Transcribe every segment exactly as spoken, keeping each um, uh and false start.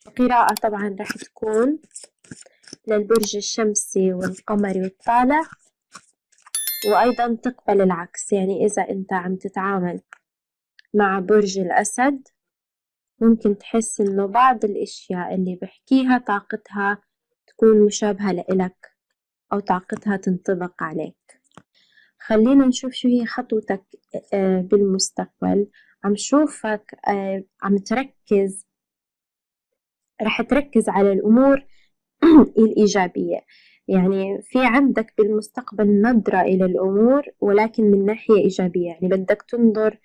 القراءة طبعا راح تكون للبرج الشمسي والقمري والطالع، وأيضا تقبل العكس، يعني إذا أنت عم تتعامل مع برج الأسد ممكن تحس إنه بعض الأشياء اللي بحكيها طاقتها تكون مشابهة لإلك أو طاقتها تنطبق عليك. خلينا نشوف شو هي خطوتك بالمستقبل. عم شوفك عم تركز، رح تركز على الأمور الإيجابية، يعني في عندك بالمستقبل نظرة إلى الأمور ولكن من ناحية إيجابية، يعني بدك تنظر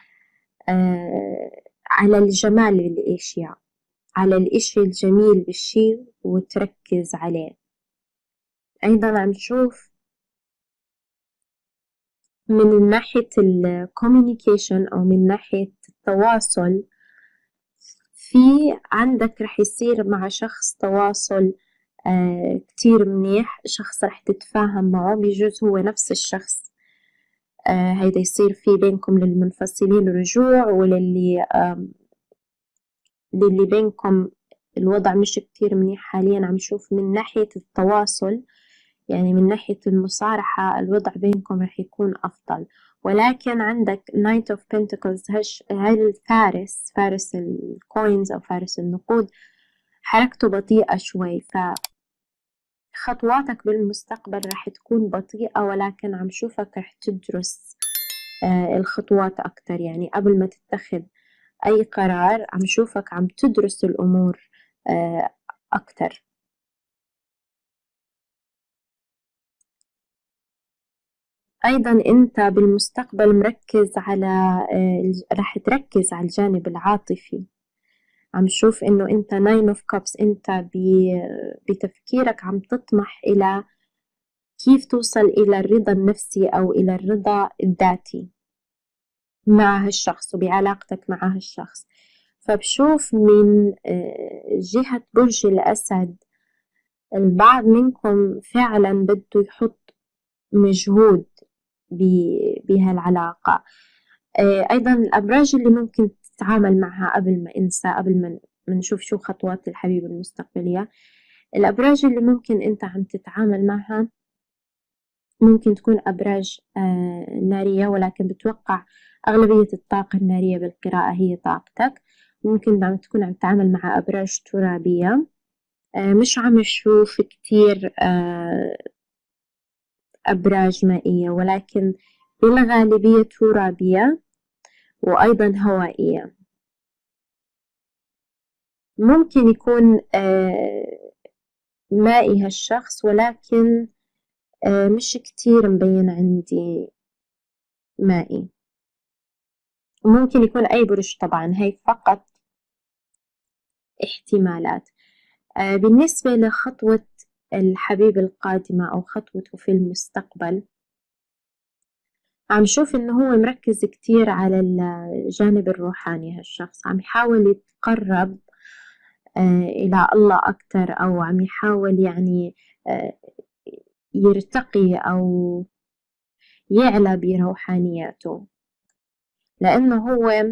على الجمال بالأشياء، على الإشي الجميل بالشي وتركز عليه. أيضا عم نشوف من ناحية الكوميونيكيشن أو من ناحية التواصل، في عندك رح يصير مع شخص تواصل آه كتير منيح، شخص رح تتفاهم معه، بيجوز هو نفس الشخص آه هيدا يصير في بينكم للمنفصلين رجوع، وللي آه للي بينكم الوضع مش كتير منيح حاليا. عم شوف من ناحية التواصل، يعني من ناحية المصارحة الوضع بينكم رح يكون أفضل. ولكن عندك Knight of Pentacles، هش هاي الفارس، فارس الكوينز أو فارس النقود، حركته بطيئة شوي، فخطواتك بالمستقبل رح تكون بطيئة، ولكن عم شوفك رح تدرس آه الخطوات أكتر، يعني قبل ما تتخذ أي قرار عم شوفك عم تدرس الأمور آه أكتر. أيضا أنت بالمستقبل مركز على آه رح تركز على الجانب العاطفي. عم شوف إنه أنت ناين أوف كابس، أنت بتفكيرك عم تطمح إلى كيف توصل إلى الرضا النفسي أو إلى الرضا الذاتي مع هالشخص وبعلاقتك مع هالشخص. فبشوف من جهة برج الأسد البعض منكم فعلا بده يحط مجهود بهالعلاقة. أيضا الأبراج اللي ممكن تتعامل معها، قبل ما أنسى قبل ما نشوف شو خطوات الحبيب المستقبلية، الأبراج اللي ممكن أنت عم تتعامل معها ممكن تكون أبراج نارية، ولكن بتوقع أغلبية الطاقة النارية بالقراءة هي طاقتك. ممكن عم تكون عم تتعامل مع أبراج ترابية، مش عم نشوف كتير أبراج مائية، ولكن بالغالبية ترابية وأيضا هوائية. ممكن يكون مائي هالشخص، ولكن مش كتير مبين عندي مائي. ممكن يكون أي برج، طبعا هي فقط احتمالات. بالنسبة لخطوة الحبيب القادمة أو خطوته في المستقبل، عم شوف إنه هو مركز كتير على الجانب الروحاني. هالشخص عم يحاول يتقرب إلى الله أكتر، أو عم يحاول يعني يرتقي أو يعلى بروحانياته، لأنه هو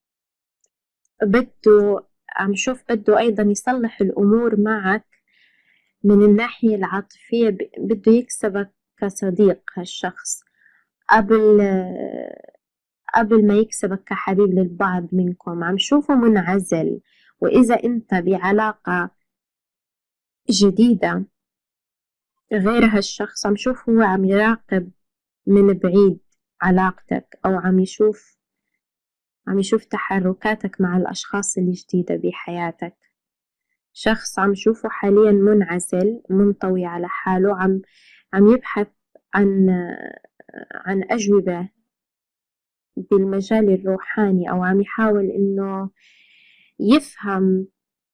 بده، عم شوف بده أيضا يصلح الأمور معك من الناحية العاطفية، بده يكسبك كصديق هالشخص قبل قبل ما يكسبك كحبيب للبعض منكم. عم شوفه منعزل، وإذا أنت بعلاقة جديدة غير هالشخص عم شوف هو عم يراقب من بعيد علاقتك، أو عم يشوف عم يشوف تحركاتك مع الأشخاص الجديدة بحياتك. شخص عم شوفه حاليا منعزل منطوي على حاله، عم عم يبحث عن عن أجوبة بالمجال الروحاني، أو عم يحاول إنه يفهم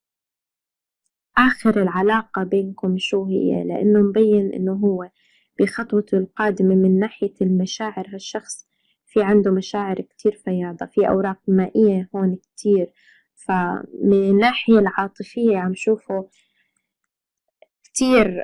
آخر العلاقة بينكم شو هي، لأنه مبين إنه هو بخطوته القادمة من ناحية المشاعر هالشخص في عنده مشاعر كتير فياضة، في أوراق مائية هون كتير. فمن الناحية العاطفية عم شوفه كتير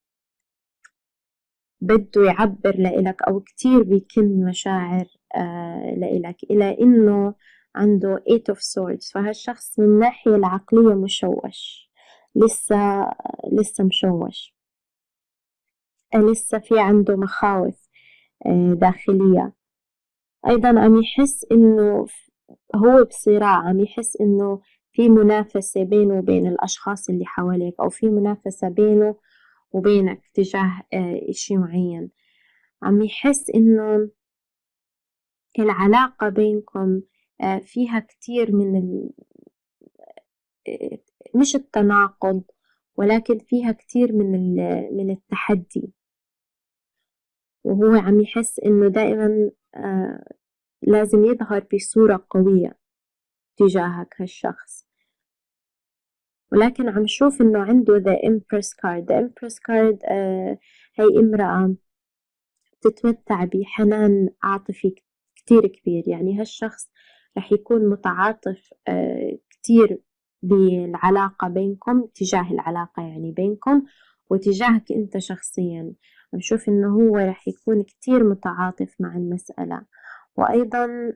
بده يعبر لإلك، أو كتير بيكن مشاعر آه لإلك، إلى إنه عنده eight of swords، فهالشخص من الناحية العقلية مشوش، لسه لسه مشوش، لسه في عنده مخاوف داخلية. أيضا عم يحس إنه هو بصراع، عم يحس إنه في منافسة بينه وبين الأشخاص اللي حواليك، أو في منافسة بينه وبينك تجاه إشي معين. عم يحس إنه العلاقة بينكم فيها كتير من ال... مش التناقض، ولكن فيها كتير من ال... من التحدي، وهو عم يحس إنه دائما لازم يظهر بصورة قوية تجاهك هالشخص. ولكن عم شوف إنه عنده the Empress card. the Empress card آه هي امرأة تتمتع بحنان عاطفي كتير كبير، يعني هالشخص رح يكون متعاطف آه كتير بالعلاقة بينكم، تجاه العلاقة يعني بينكم وتجاهك أنت شخصيا. عم شوف إنه هو رح يكون كتير متعاطف مع المسألة، وأيضا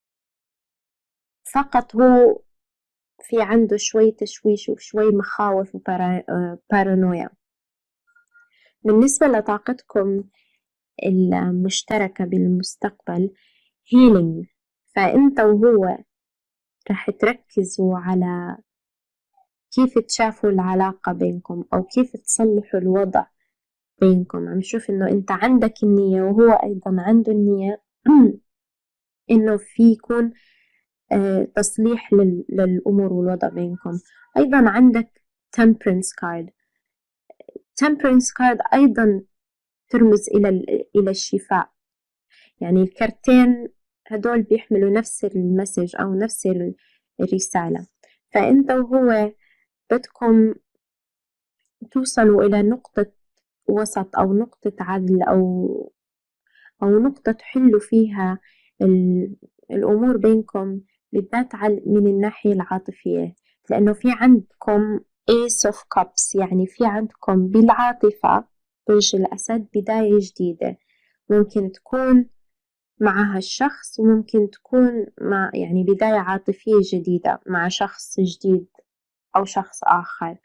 فقط هو في عنده شوي تشويش وشوي مخاوف وبارانويا. بالنسبة لطاقتكم المشتركة بالمستقبل healing، فأنت وهو رح تركزوا على كيف تشافوا العلاقة بينكم أو كيف تصلحوا الوضع بينكم. عم شوف إنه أنت عندك النية وهو أيضا عنده النية إنه في يكون تصليح للأمور والوضع بينكم. أيضا عندك temperance card. temperance card أيضا ترمز إلى إلى الشفاء، يعني الكرتين هدول بيحملوا نفس المسج أو نفس الرسالة. فأنت وهو بدكم توصلوا إلى نقطة وسط أو نقطة عدل أو أو نقطة تحلوا فيها الأمور بينكم، بالذات من الناحية العاطفية، لأنه في عندكم Ace of Cups، يعني في عندكم بالعاطفة برج الأسد بداية جديدة، ممكن تكون مع هالشخص وممكن تكون مع يعني بداية عاطفية جديدة مع شخص جديد أو شخص آخر.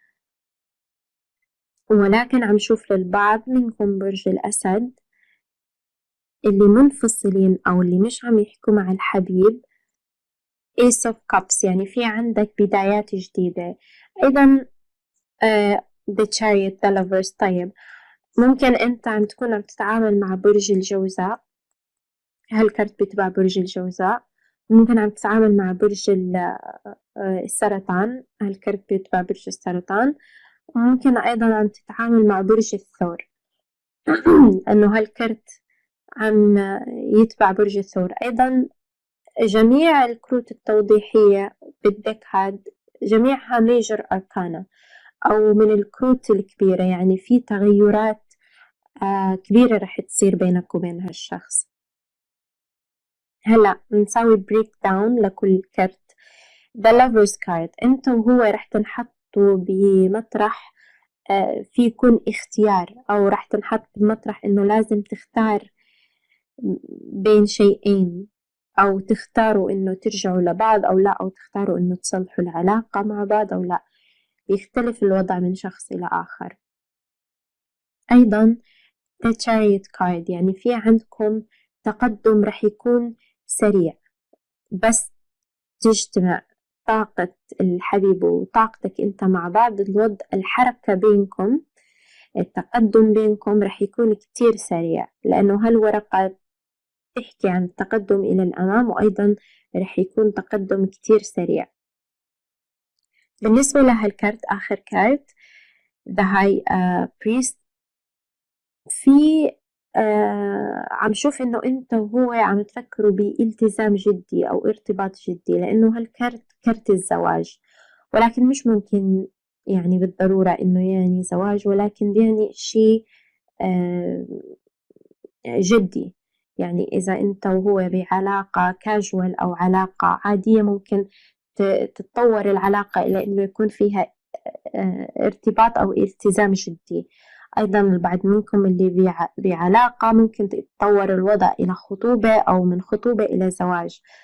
ولكن عم شوف للبعض منكم برج الأسد اللي منفصلين أو اللي مش عم يحكوا مع الحبيب Ace of Cups، يعني في عندك بدايات جديدة. أيضا uh, The Chariot the Lovers. طيب ممكن أنت عم تكون عم تتعامل مع برج الجوزاء، هالكرت بيتبع برج الجوزاء. ممكن عم تتعامل مع برج السرطان، هالكرت بيتبع برج السرطان. وممكن أيضا عم تتعامل مع برج الثور أنه هالكرت عم يتبع برج الثور. أيضا جميع الكروت التوضيحية بالديك هاد جميعها ميجر أركانا أو من الكروت الكبيرة، يعني في تغيرات آه كبيرة رح تصير بينك وبين هالشخص. هلأ نسوي بريك داون لكل كرت. The Lovers card، أنت وهو رح تنحطوا بمطرح آه في يكون اختيار، أو رح تنحط بمطرح إنه لازم تختار بين شيئين، أو تختاروا إنه ترجعوا لبعض أو لا، أو تختاروا إنه تصلحوا العلاقة مع بعض أو لا. يختلف الوضع من شخص إلى آخر. أيضا The Chariot card، يعني في عندكم تقدم رح يكون سريع، بس تجتمع طاقة الحبيب وطاقتك أنت مع بعض، الوضع الحركة بينكم، التقدم بينكم رح يكون كتير سريع، لأنه هالورقة تحكي عن التقدم إلى الأمام، وأيضا رح يكون تقدم كتير سريع. بالنسبة لهالكارت آخر كارت The High uh, Priest، في uh, عم شوف إنه أنت وهو عم تفكروا بالتزام جدي أو ارتباط جدي، لأنه هالكارت كارت الزواج، ولكن مش ممكن يعني بالضرورة إنه يعني زواج، ولكن يعني شيء uh, جدي. يعني إذا أنت وهو بعلاقة كاجوال أو علاقة عادية ممكن تتطور العلاقة إلى أنه يكون فيها ارتباط أو التزام جدي. أيضا البعض منكم اللي بعلاقة ممكن يتطور الوضع إلى خطوبة أو من خطوبة إلى زواج.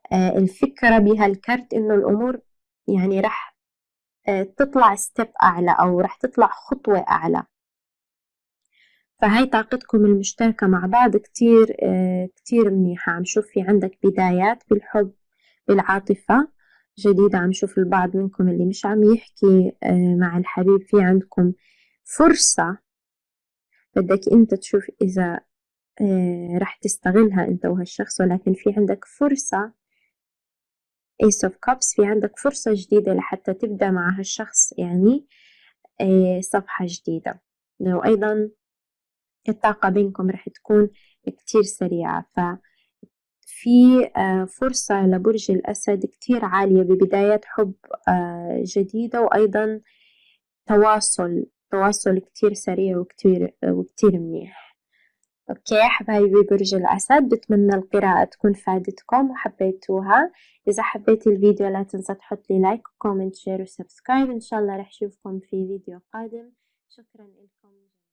آه الفكرة بهالكرت إنه الأمور يعني رح آه تطلع ستيب أعلى أو رح تطلع خطوة أعلى. فهاي طاقتكم المشتركة مع بعض كتير آه كتير منيحة. عم شوف في عندك بدايات بالحب بالعاطفة جديدة. عم شوف البعض منكم اللي مش عم يحكي آه مع الحبيب، في عندكم فرصة بدك انت تشوف اذا آه رح تستغلها انت وهالشخص، ولكن في عندك فرصة Ace of Cups، في عندك فرصة جديدة لحتى تبدأ مع هالشخص يعني آه صفحة جديدة. وأيضا الطاقة بينكم رح تكون كتير سريعة، ففي آه فرصة لبرج الأسد كتير عالية ببداية حب آه جديدة، وأيضا تواصل تواصل كتير سريع وكتير وكتير منيح. اوكي حبايبي برج الأسد، بتمنى القراءة تكون فادتكم وحبيتوها. إذا حبيت الفيديو لا تنسى تحط لي لايك وكومنت شير وسبسكرايب. إن شاء الله رح أشوفكم في فيديو قادم. شكرا لكم.